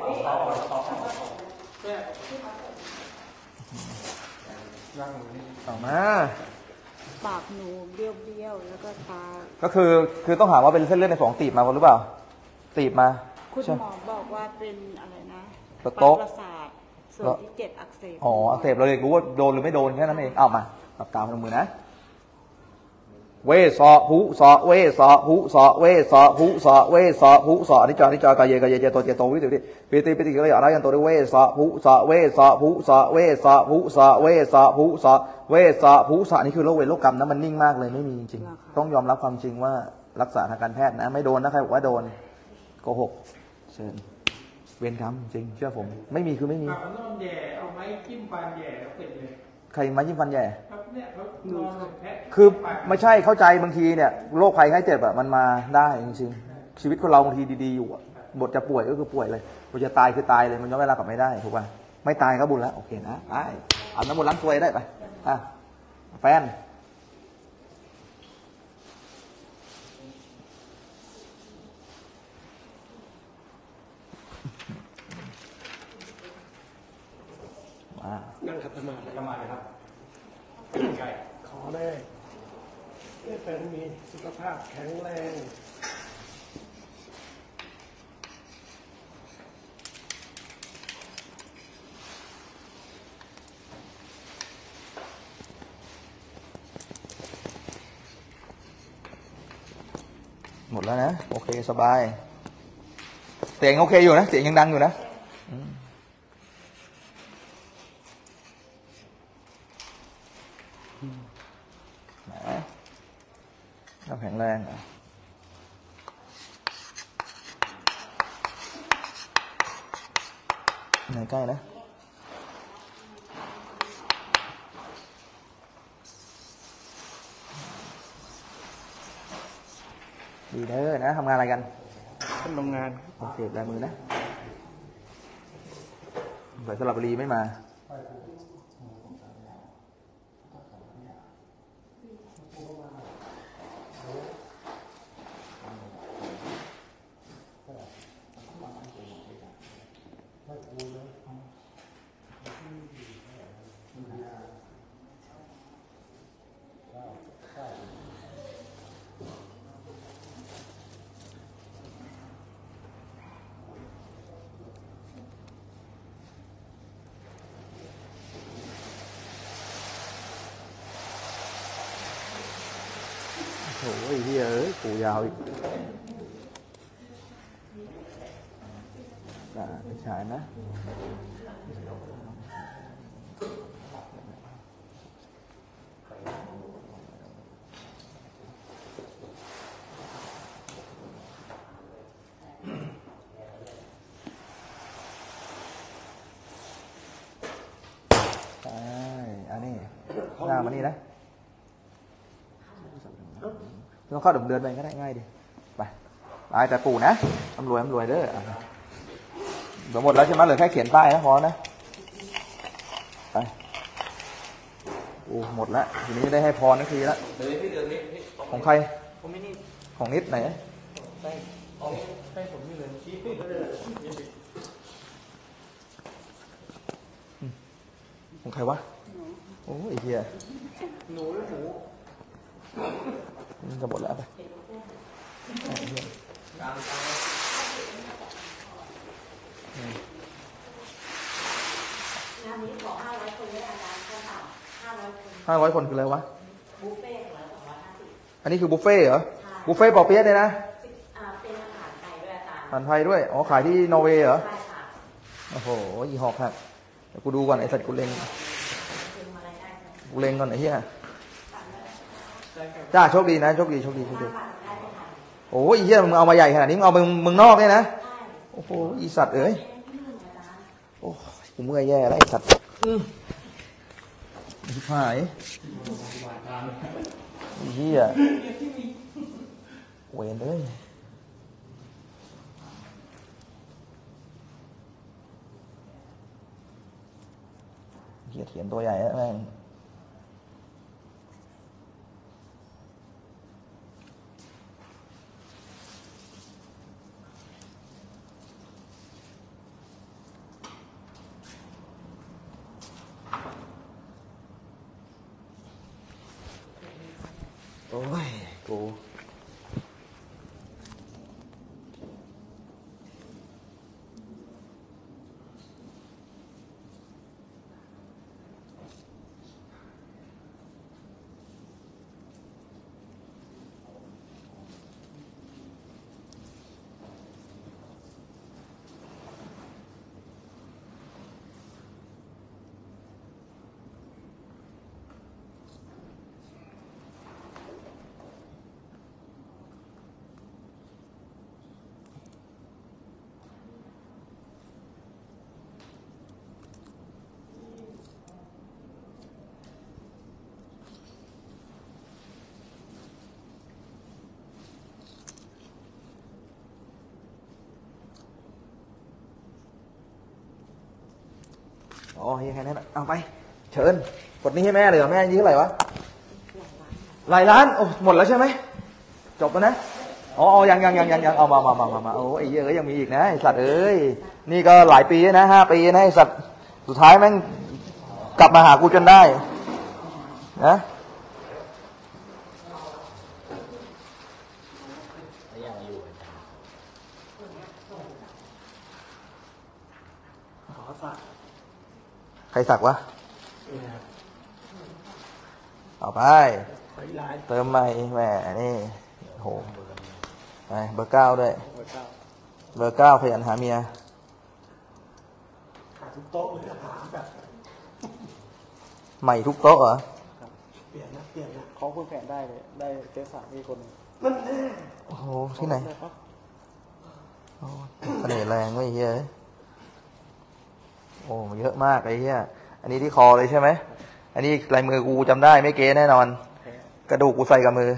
ต่อมาปากหนูเบี้ยวๆแล้วก็ตาก็คือคือต้องหาว่าเป็นเส้นเลือดในสมองตีบมาหรือเปล่าตีบมาคุณหมอบอกว่าเป็นอะไรนะปากประสาทส่วนที่เจ็บอักเสบอ๋ออักเสบเราเลยรู้ว่าโดนหรือไม่โดนแค่นั้นเองเอามาปากกาพนมมือนะเวสะหุสะเวสะหุสะเวสะหุสะเวสะหุสะอนิจจานิจจากายเยกายเยเจโตเจโตวิติวิปิติปิติกิริยานายันโตเวสะหุสะเวสะหุสะเวสะหุสะเวสะหุสะเวสะหุสะนี่คือโรคเวรโรคกรรมนะมันนิ่งมากเลยไม่มีจริงๆต้องยอมรับความจริงว่ารักษาทางการแพทย์นะไม่โดนนะใครบอกว่าโดนโกหกเชิญเวรกรรมจริงเชื่อผมไม่มีคือไม่มีนอนแย่เอาไม้จิ้มฟันแย่แล้วเป็นเลยใครมายิ้มฟันแย่นอนแพะคือไม่ใช่เข้าใจบางทีเนี่ยโรคภัยไข้เจ็บอะมันมาได้จริงๆชีวิตคนเราบางทีดีๆอยู่บทจะป่วยก็คือป่วยเลยบทจะตายคือตายเลยมันย้อนเวลากลับไม่ได้ถูกป่ะไม่ตายก็บุญแล้วโอเคนะไอ้เอาน้ำมนต์ล้างตัวได้ไปอ่ะแฟนนั่งขัดสมาธิสมาธิครับขอได้ให้แฟนมีสุขภาพแข็งแรงหมดแล้วนะโอเคสบายเสียงโอเคอยู่นะเสียงยังดังอยู่นะน้ำแข็งแรงอ่ะไหนใกล้นะดีเด้อนะทำงานอะไรกันทำงานโอเคลายมือนะสายสลับบุรีไม่มาโอ้ยเฮ้ยเอ้ยปูยาวอีกไม่ใช่นะใช่อันนี้หน้ามานี่นะเราเข้าเดิมเดินไปก็ได้ง่ายดิไปไปแต่ปู่นะอำรวยอำรวยเด้อหมดแล้วใช่ไหมเหลือแค่เขียนป้ายนะพอนะไปโอ้หมดแล้วทีนี้ได้ให้พรนักทีแล้วของใครของนิดไหนของใครวะโอ้ยเฮียหนูหนูจะหมดแล้วไปงานนี้ขอห้าร้อยคนได้อาจารย์ก็เปล่าห้าร้อยคนห้าร้อยคนคืออะไรวะบุฟเฟ่ต์ร้อยสองร้อยห้าสิบอันนี้คือบุฟเฟ่เหรอบุฟเฟ่ปอเปี๊ยะเนี่ยนะอ่าเป็นอาหารไทยด้วยอาจารย์อาหารไทยด้วยอ๋อขายที่นอร์เวย์เหรอใช่ค่ะโอ้โหยี่ห้อครับเดี๋ยวกูดูก่อนไอ้สัตว์กูเล็งกูเล็งก่อนไอ้เหี้ยจ้าโชคดีนะโชคดีโชคดีโชคดีโอ้ยเหี้ยมึงเอามาใหญ่ขนาดนี้มึงเอามึงมึงนอกเนี่ยนะโอ้โหอีสัตว์เอ้ยโอ้กูเมื่อยแย่แล้วไอ้สัตว์ชิบหายเหี้ยเวรเลยเหี้ยเขียนตัวใหญ่แล้วแม่งโอ้ยกูอ๋อยังไงนั่นเอาไปเชิญกดนี้ให้แม่เลยเหรอแม่ยี่เท่าไหร่วะหลายล้านโอ้หมดแล้วใช่ไหมจบแล้วนะอ๋อยังยังยังยังยังเอามามามามามาโอ้ไอ้เหี้ยเอ้ยยังมีอีกนะไอ้สัตว์เอ้ยนี่ก็หลายปีนะห้าปีนะไอ้สัตว์สุดท้ายแม่งกลับมาหากูจนได้นะขอสักใครสักวะเอาไปเติมใหม่แหมนี่โหไปเบอร์เก้าด้วยเบอร์เก้าขยันหาเมียหาทุกโต๊ะเลยหาแบบใหม่ทุกโต๊ะเหรอเปลี่ยนนะเปลี่ยนนะเขาคุยแผนได้เลยได้เจ๊สามมีคนนั่นแน่โอ้โหที่ไหนโอ้เสน่ห์แรงไม่เฮียโอ้เยอะมากไอ้เฮียอันนี้ที่คอเลยใช่ไหมอันนี้ลายมือกูจำได้ไม่เก๋แน่นอนกระดูกกูใส่กับมือ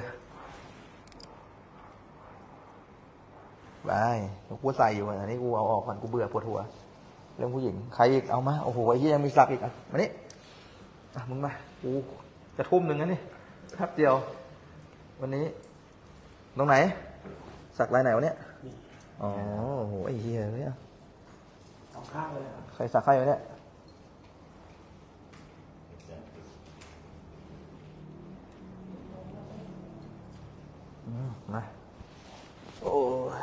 ไปกูใส่อยู่อันนี้กูเอาออกก่อนกูเบื่อปวดหัวเรื่องผู้หญิงใครอีกเอามาโอ้โหไอ้เฮียยังมีสักอีกอ่ะมานี่อ่ะมึงมากูจะทุ่มหนึ่งนะนี่แป๊บเดียววันนี้ตรงไหนสักลายไหนวะเนี่ยอ๋อโอ้โหไอ้เฮียเนี่ยสองข้างเลยครับใครสักใครวะเนี่ยมาโอ้ย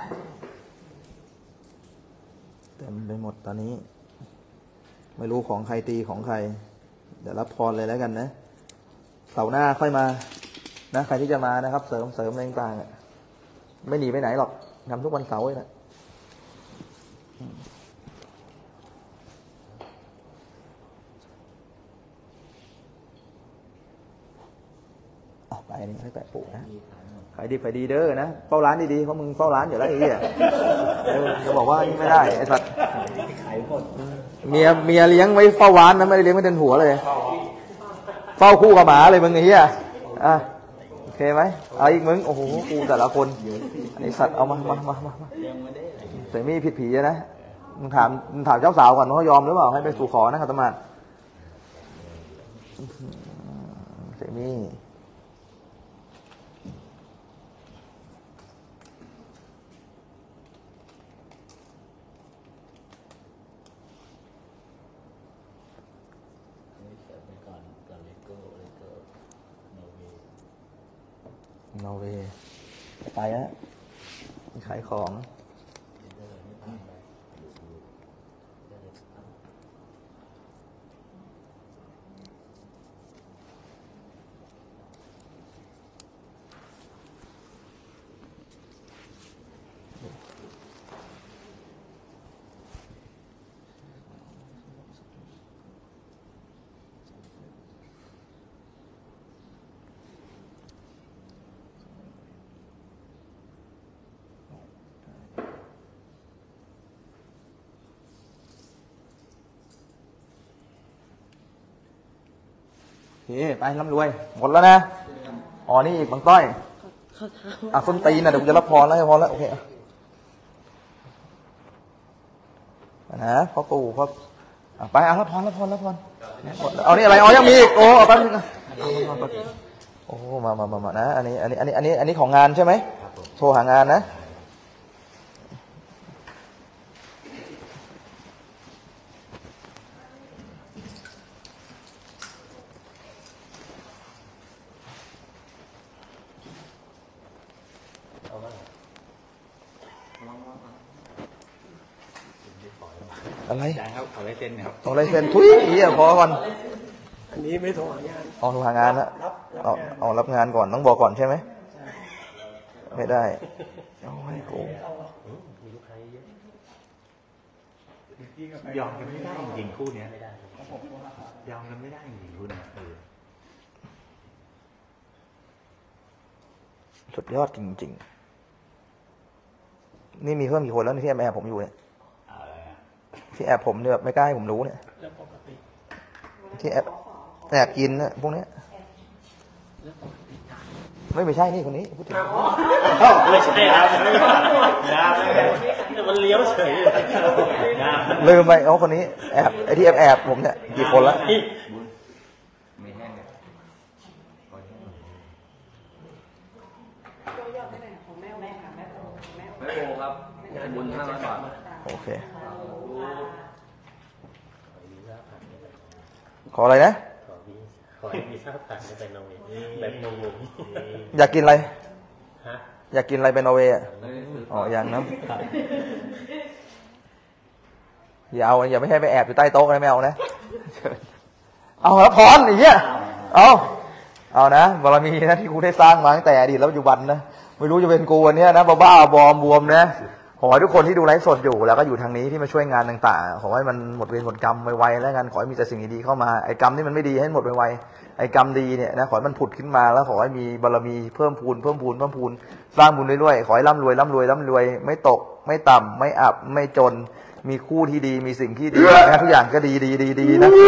เต็มไปหมดตอนนี้ไม่รู้ของใครตีของใครเดี๋ยวรับพรเลยแล้วกันนะเสาร์หน้าค่อยมานะใครที่จะมานะครับเสริมเสริมอะไรต่างๆไม่หนีไปไหนหรอกทำทุกวันเสาร์เลยนะไปนี่ให้แปะปูนะขายดีขายดีเด้อนะเฝ้าร้านดีๆเพราะมึงเฝ้าร้านอยู่แล้วไอ้เหี้ยจะบอกว่าไม่ได้ไอ้สัตว์เมียเมียเลี้ยงไว้เฝ้าร้านนะไม่ได้เลี้ยงไว้เดินหัวเลยเฝ้าคู่กับหมาเลยมึงไอ้เหี้ยอ่ะโอเคไหมเอาอีกมึงโอ้โหกูแต่ละคนไอ้สัตว์เอามามามามาเสมีผิดผีนะมึงถามมึงถามเจ้าสาวก่อนว่าเขายอมหรือเปล่าให้ไปสู่ขอนะครับตมาเสมีนอร์เวย์ไปฮะขายของโอเคไปร่ำรวยหมดแล้วนะอ๋อนี่อีกบางต้อยอ่ะส้นตีนนะเดี๋ยวผมจะรับพรแล้วพอแล้วโอเคนะพ่อปู่พ่อไปเอารับพรรับพรรับพรเอานี่อะไรอ๋อยังมีอีกโอ้แป๊บนึงโอ้มามามามานะอันนี้อันนี้อันนี้อันนี้อันนี้ของงานใช่ไหมโทรหางานนะอะไรเอาลายเซ็นครับเอาลายเซ็นทุยเหี้ยพอก่อนอันนี้ไม่โทรหางานเอาโทรหางานนะเอาเอารับงานก่อนต้องบอกก่อนใช่ไหมไม่ได้เอาให้กูยอมกันไม่ได้จริงคู่นี้ยอมกันไม่ได้จริงคู่นี้สุดยอดจริงๆนี่มีเพิ่มกี่คนแล้วที่แอบผมอยู่เนี่ยที่แอบผมเนี่ยแบบไม่กล้าให้ผมรู้เนี่ยที่แอบแอบกินนะพวกนี้ไม่ไม่ใช่นี่คนนี้พูดถึงไม่ใช่ครับยามันเลี้ยวเฉยลืมไปเอาคนนี้แอบไอ้ที่แอบแอบผมเนี่ยกี่คนละบุญห้าร้อยบาทโอเคขออะไรนะขอให้มีข้าวผัดไปนอร์เวย์แบบงงๆอยากกินอะไรฮะอยากกินอะไรไปนอร์เวย์อ่ะอ๋ออย่างนั้นอย่าเอาอย่าไม่ให้ไปแอบอยู่ใต้โต๊ะนะไม่เอานะเอาแล้วพรอย่างเงี้ยเอาเอานะบารมีนะที่กูได้สร้างมาตั้งแต่อดีตแล้วปัจจุบันนะไม่รู้จะเป็นกูวันนี้นะบ้าๆบอมบวมนะขอให้ทุกคนที่ดูไลฟ์สดอยู่แล้วก็อยู่ทางนี้ที่มาช่วยงานต่างๆขอให้มันหมดเวรหมดกรรมไวๆแล้วกันขอให้มีแต่สิ่งดีๆเข้ามาไอ้กรรมที่มันไม่ดีให้หมดไวๆไอ้กรรมดีเนี่ยนะขอให้มันผุดขึ้นมาแล้วขอให้มีบารมีเพิ่มพูนเพิ่มพูนเพิ่มพูนสร้างบุญเรื่อยๆขอให้ร่ำรวยร่ำรวยร่ำรวยไม่ตกไม่ต่ำไม่อับไม่จนมีคู่ที่ดีมีสิ่งที่ดีนะทุกอย่างก็ดีดีดีดีนะ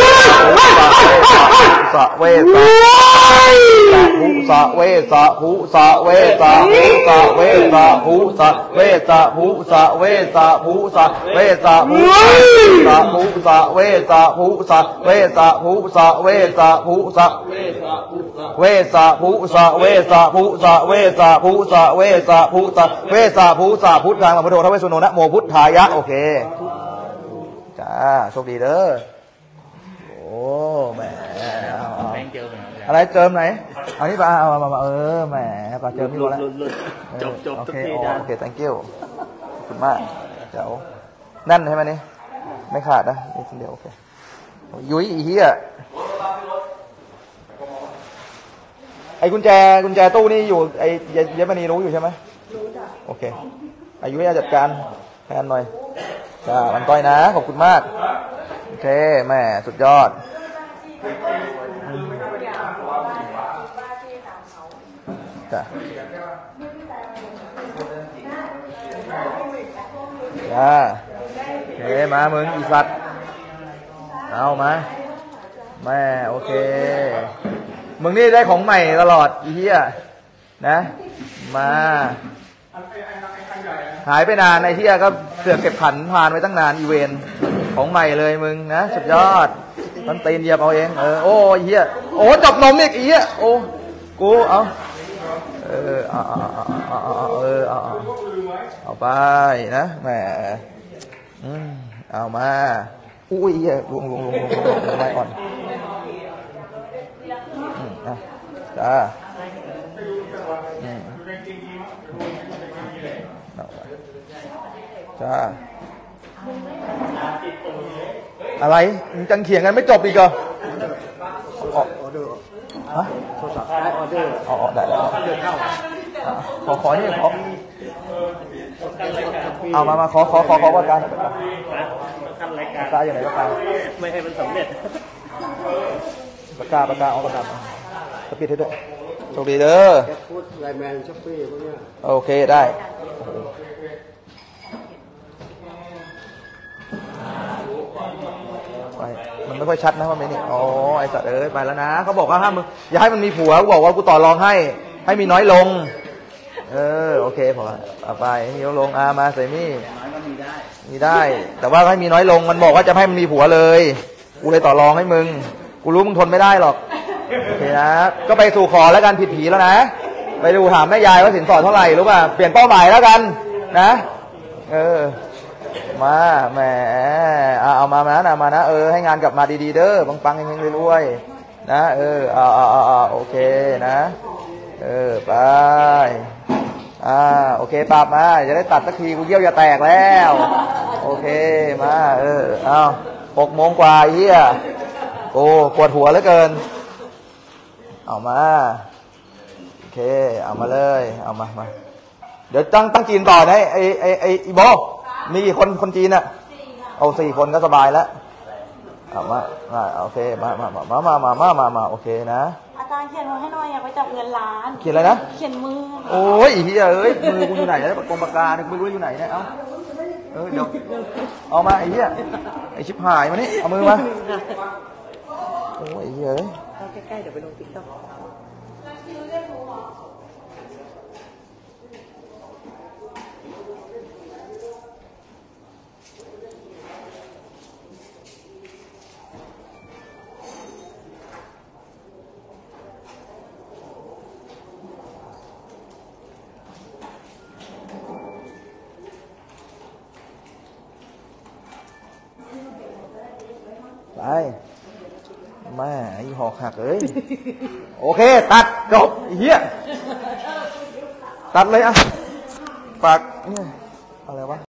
สะเวสะหุสะเวสะหุสะเวสะหุสะเวสะหุสะเวสะหุสะเวสะหุสะเวสะหุสะหุสะเวสะหุสะเวสะหุสะเวสะหุสะเวสะหุสะเวสะหุสะเวสะหุสะเวสะหุสะเวสะหุสะพุทธังพระพุทโธทวสุโนนะโมพุทธายะโอเคจ้าโชคดีเด้อโอ้แหมอะไรเจิมไหนเอานี่ปะเอามามาเออแหมปะเจิมนี่หมดแล้วจบจบโอเคโอเค thank you ขอบคุณมากเจ้านั่นใช่ไหมนี่ไม่ขาดนะนี่คนเดียวโอเคยุ้ยอีเหี้ยไอ้กุญแจกุญแจตู้นี่อยู่ไอ้เยมณีรู้อยู่ใช่ไหมโอเคอายุจัดการแทนหน่อยจ้าวันก้อยนะขอบคุณมากโอเคแม่สุดยอดจ้าจ้าโอเคมามึงอีสัตว์เอามาแม่โอเคมึงนี่ได้ของใหม่ตลอดอีเหี้ยนะมาหายไปนานไอ้เหี้ยก็เสือกเก็บขันผ่านไว้ตั้งนานอีเวนของใหม่เลยมึงนะสุดยอดมันตีนเหยียบเอาเองเออโอ้ไอ้เหี้ยโอ้จับนมอีกอีเหี้ยโอ้กูเอาเออเอาเอาเอาเอาเอาเออเอาเอาเอาไปนะแหมอืมเอามาอุ้ยเหี้ยลงลงลงลงลงไม้อ่อนอ่ะจ้าจ้าอะไรมึงจังเขียงกันไม่จบอีกเหรอออเดอร์ฮะโทรศัพท์ได้ออเดอร์อ๋อได้แล้วขอขอนี่ขอเอามามาขอขอขอขอว่าการปากกาอย่างไรปากกาไม่ให้มันสำเร็จปากกาปากกาเอาปากกาสปีดให้ด้วยโชคดีเด้อแคปฟูดไลแมนช็อปปี้พวกเนี้ยโอเคได้ไปมันไม่ค่อยชัดนะว่าไม่นี่อ๋อไอ้สัตว์เอ้ยไปแล้วนะเขาบอกว่าห้ามมึงอย่าให้มันมีผัวกูบอกว่ากูต่อรองให้ให้มีน้อยลงเออโอเคพอเอาไปมีน้อยลงอามาใส่มี่มีได้แต่ว่าให้มีน้อยลงมันบอกว่าจะให้มันมีผัวเลยกูเลยต่อรองให้มึงกูรู้มึงทนไม่ได้หรอกโอเคนะก็ไปสู่ขอแล้วกันผิดผีแล้วนะไปดูถามแม่ยายว่าสินสอดเท่าไหร่รู้ป่ะเปลี่ยนเป้าหมายแล้วกันนะเออมาแหมเอามานะนะมานะเออให้งานกลับมาดีๆเด้อปังๆเฮงๆรวยๆนะเออเอาเอาเอาโอเคนะเออไปอ่าโอเคปรับมาจะได้ตัดสักทีกูเยี่ยวจะแตกแล้วโอเคมาเออเอาหกโมงกว่าเฮียโอ้ปวดหัวเหลือเกินเอามาโอเคเอามาเลยเอามามาเดี๋ยวตั้งตั้งจีนต่อนะไอไอไออีโบมีกี่คนคนจีนอะเอาสี่คนก็สบายแล้วเอามามาโอเคมามามามามามามามาโอเคนะอาจารย์เขียนมือให้หน่อยอยากไปจับเงินล้านเขียนอะไรนะเขียนมือโอ้ยอีเหี้ยเอ้ยมือกูอยู่ไหนเนี่ยปากกงปากกาเนี่ยไม่รู้อยู่ไหนเนี่ยเอาเออเดี๋ยวเอามาไอ้เหี้ยไอ้ชิบหายมานี่เอามือมาโอ้ยเฮ้ยเอาใกล้ๆเดี๋ยวไปลงติ๊กต็อกไปแม่ไอ้หอกหักเอ้ย โอเค ตัดจบเฮียตัดเลยอ่ะปากเนี่ยอะไรวะ